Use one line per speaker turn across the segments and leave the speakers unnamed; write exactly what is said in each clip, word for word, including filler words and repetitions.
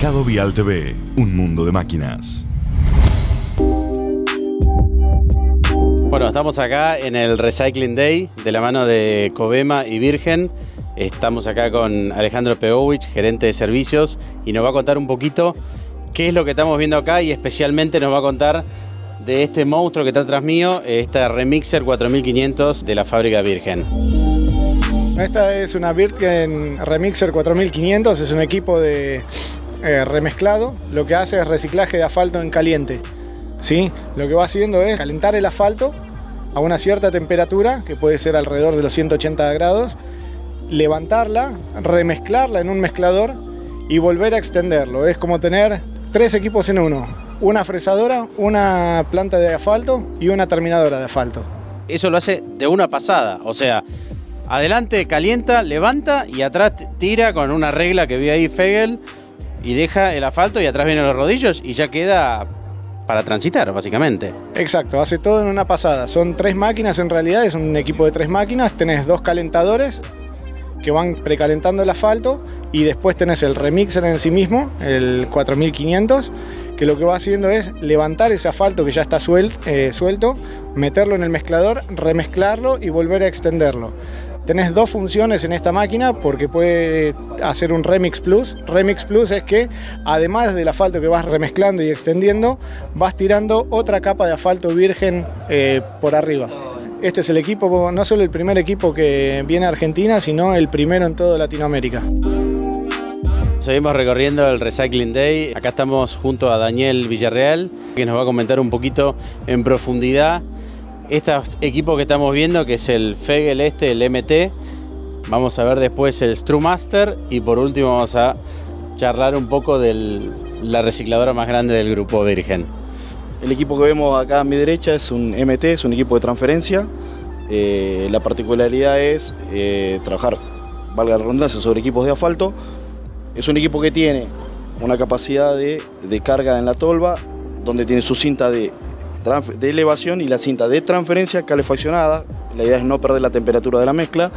Mercado Vial T V, un mundo de máquinas.
Bueno, estamos acá en el Recycling Day de la mano de Covema y Virgen. Estamos acá con Alejandro Pegovich, gerente de servicios, y nos va a contar un poquito qué es lo que estamos viendo acá y especialmente nos va a contar de este monstruo que está atrás mío, esta Remixer cuatro mil quinientos de la fábrica Virgen.
Esta es una Virgen Remixer cuatro mil quinientos, es un equipo de eh, remezclado. Lo que hace es reciclaje de asfalto en caliente, ¿sí? Lo que va haciendo es calentar el asfalto a una cierta temperatura, que puede ser alrededor de los ciento ochenta grados, levantarla, remezclarla en un mezclador y volver a extenderlo. Es como tener tres equipos en uno: una fresadora, una planta de asfalto y una terminadora de asfalto.
Eso lo hace de una pasada, o sea, adelante calienta, levanta y atrás tira con una regla que vi ahí Fegel y deja el asfalto y atrás vienen los rodillos y ya queda para transitar, básicamente.
Exacto, hace todo en una pasada. Son tres máquinas en realidad, es un equipo de tres máquinas. Tenés dos calentadores que van precalentando el asfalto y después tenés el remixer en sí mismo, el cuatro mil quinientos, que lo que va haciendo es levantar ese asfalto que ya está suel, eh, suelto, meterlo en el mezclador, remezclarlo y volver a extenderlo. Tenés dos funciones en esta máquina porque puede hacer un Remix Plus. Remix Plus es que además del asfalto que vas remezclando y extendiendo, vas tirando otra capa de asfalto virgen eh, por arriba. Este es el equipo, no solo el primer equipo que viene a Argentina, sino el primero en toda Latinoamérica.
Seguimos recorriendo el Recycling Day. Acá estamos junto a Daniel Villarreal, que nos va a comentar un poquito en profundidad este equipo que estamos viendo, que es el Fegel este, el M T. Vamos a ver después el Strumaster y por último vamos a charlar un poco de la recicladora más grande del grupo Virgen.
El equipo que vemos acá a mi derecha es un M T, es un equipo de transferencia. Eh, la particularidad es eh, trabajar, valga la redundancia, sobre equipos de asfalto. Es un equipo que tiene una capacidad de, de carga en la tolva, donde tiene su cinta de, de elevación y la cinta de transferencia calefaccionada. La idea es no perder la temperatura de la mezcla.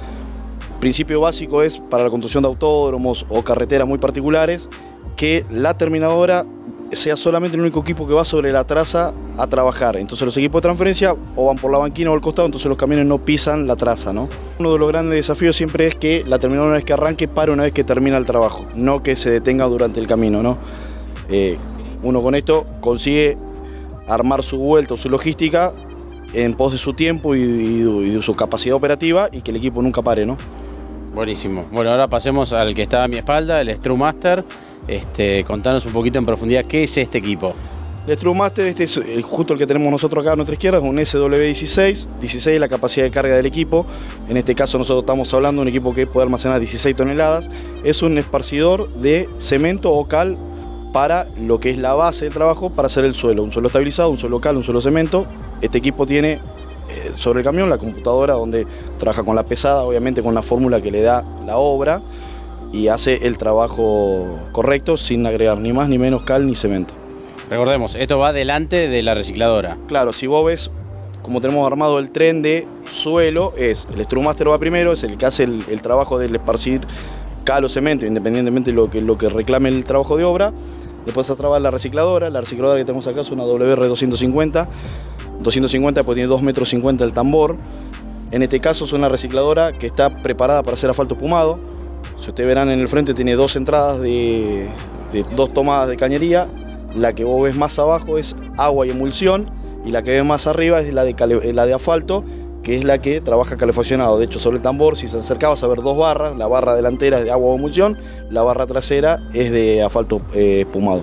El principio básico es para la construcción de autódromos o carreteras muy particulares que la terminadora sea solamente el único equipo que va sobre la traza a trabajar. Entonces los equipos de transferencia o van por la banquina o al costado, entonces los camiones no pisan la traza, ¿no? Uno de los grandes desafíos siempre es que la terminadora, una vez que arranque, pare una vez que termina el trabajo, no que se detenga durante el camino, ¿no? Eh, uno con esto consigue armar su vuelta o su logística en pos de su tiempo y, y, y de su capacidad operativa y que el equipo nunca pare, ¿no?
Buenísimo. Bueno, ahora pasemos al que está a mi espalda, el Strumaster. Este, contanos un poquito en profundidad qué es este equipo.
El Strumaster, este es el, justo el que tenemos nosotros acá a nuestra izquierda, es un S W dieciséis. dieciséis es la capacidad de carga del equipo. En este caso nosotros estamos hablando de un equipo que puede almacenar dieciséis toneladas. Es un esparcidor de cemento o cal para lo que es la base del trabajo, para hacer el suelo. Un suelo estabilizado, un suelo cal, un suelo cemento. Este equipo tiene eh, sobre el camión la computadora donde trabaja con la pesada, obviamente con la fórmula que le da la obra, y hace el trabajo correcto sin agregar ni más ni menos cal ni cemento.
Recordemos, esto va delante de la recicladora.
Claro, si vos ves como tenemos armado el tren de suelo, es el Strumaster va primero, es el que hace el, el trabajo del esparcir cal o cemento, independientemente de lo que, lo que reclame el trabajo de obra. Después se trabaja la recicladora. La recicladora que tenemos acá es una W R doscientos cincuenta. doscientos cincuenta pues tiene dos metros cincuenta el tambor. En este caso es una recicladora que está preparada para hacer asfalto espumado. Si ustedes verán en el frente tiene dos entradas de, de dos tomadas de cañería. La que vos ves más abajo es agua y emulsión y la que ves más arriba es la de, cale, la de asfalto, que es la que trabaja calefaccionado. De hecho, sobre el tambor, si se acercaba, vas a ver dos barras. La barra delantera es de agua o emulsión, la barra trasera es de asfalto eh, espumado.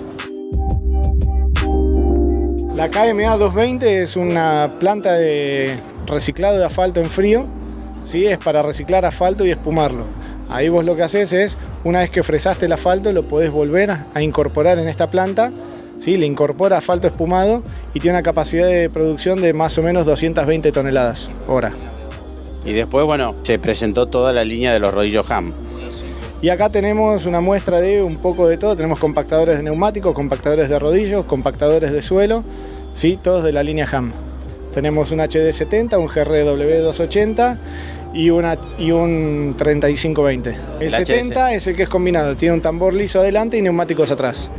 La K M A doscientos veinte es una planta de reciclado de asfalto en frío, ¿sí? Es para reciclar asfalto y espumarlo. Ahí vos lo que haces es, una vez que fresaste el asfalto, lo podés volver a incorporar en esta planta, ¿sí? Le incorpora asfalto espumado y tiene una capacidad de producción de más o menos doscientas veinte toneladas hora.
Y después, bueno, se presentó toda la línea de los rodillos Ham.
Y acá tenemos una muestra de un poco de todo. Tenemos compactadores de neumáticos, compactadores de rodillos, compactadores de suelo, ¿sí? Todos de la línea Ham. Tenemos un H D setenta, un G R W doscientos ochenta y, una, y un treinta y cinco veinte. El,
El
setenta
H S.
es el que es combinado, tiene un tambor liso adelante y neumáticos atrás.